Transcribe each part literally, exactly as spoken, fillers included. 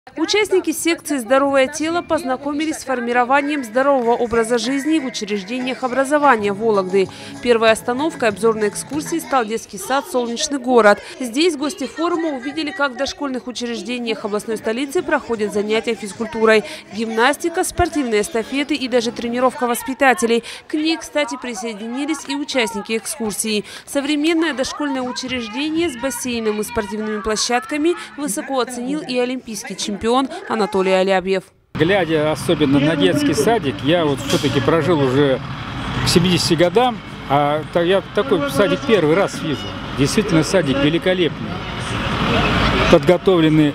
Участники секции «Здоровое тело» познакомились с формированием здорового образа жизни в учреждениях образования Вологды. Первой остановкой обзорной экскурсии стал детский сад «Солнечный город». Здесь гости форума увидели, как в дошкольных учреждениях областной столицы проходят занятия физкультурой. Гимнастика, спортивные эстафеты и даже тренировка воспитателей. К ней, кстати, присоединились и участники экскурсии. Современное дошкольное учреждение с бассейном и спортивными площадками высоко оценил и олимпийский чемпион. Чемпион Анатолий Алябьев. Глядя особенно на детский садик, я вот все-таки прожил уже к семидесяти годам, а я такой садик первый раз вижу. Действительно, садик великолепный, подготовленный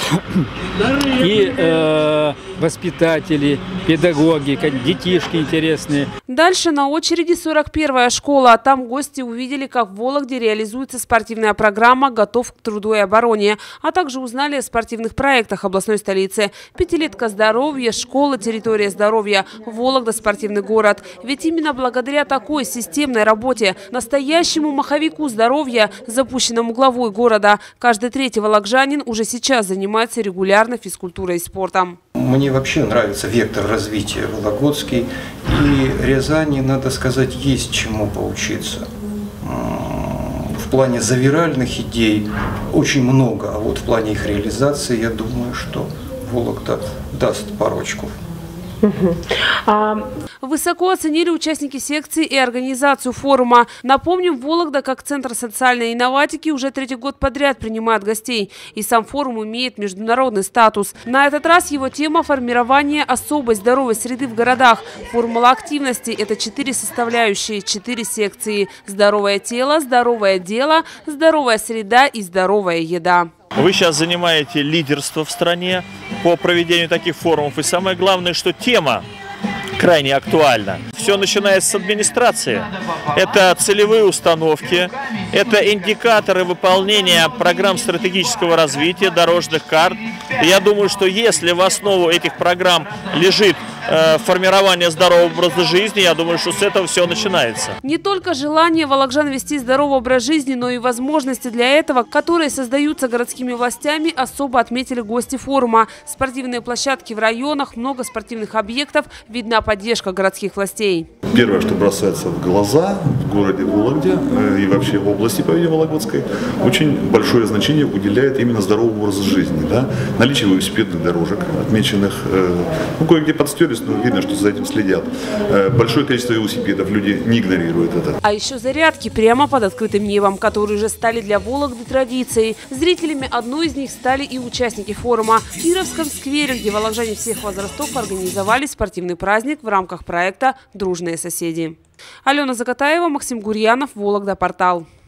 и э, воспитатели, педагоги, детишки интересные. Дальше на очереди сорок первая школа. А там гости увидели, как в Вологде реализуется спортивная программа «Готов к труду и обороне», а также узнали о спортивных проектах областной столицы. Пятилетка здоровья, школа, территория здоровья, Вологда – спортивный город. Ведь именно благодаря такой системной работе, настоящему маховику здоровья, запущенному главой города, каждый третий вологжанин уже сейчас занимается регулярно физкультурой и спортом. Мне вообще нравится вектор развития вологодский, и Рязани, надо сказать, есть чему поучиться. В плане завиральных идей очень много, а вот в плане их реализации, я думаю, что Вологда даст пару очков. Высоко оценили участники секции и организацию форума. Напомним, Вологда, как центр социальной инноватики, уже третий год подряд принимает гостей. И сам форум имеет международный статус. На этот раз его тема – формирование особой здоровой среды в городах. Формула активности – это четыре составляющие, четыре секции. Здоровое тело, здоровое дело, здоровая среда и здоровая еда. Вы сейчас занимаете лидерство в стране по проведению таких форумов. И самое главное, что тема крайне актуальна. Все начинается с администрации. Это целевые установки, это индикаторы выполнения программ стратегического развития, дорожных карт. И я думаю, что если в основу этих программ лежит э, формирование здорового образа жизни, я думаю, что с этого все начинается. Не только желание вологжан вести здоровый образ жизни, но и возможности для этого, которые создаются городскими властями, особо отметили гости форума. Спортивные площадки в районах, много спортивных объектов, видна поддержка городских властей. Первое, что бросается в глаза в городе Вологде э, и вообще в области, по-видимому, Вологодской, очень большое значение уделяет именно здоровому образу жизни. Да? Наличие велосипедных дорожек, отмеченных, э, ну, кое-где подстерлись, но видно, что за этим следят. Э, большое количество велосипедов, люди не игнорируют это. А еще зарядки прямо под открытым небом, которые уже стали для Вологды традицией. Зрителями одной из них стали и участники форума. В Кировском сквере, где вологжане всех возрастов организовали спортивный праздник в рамках проекта «Дружные соседи». Алена Закатаева, Максим Гурьянов, Вологда, портал.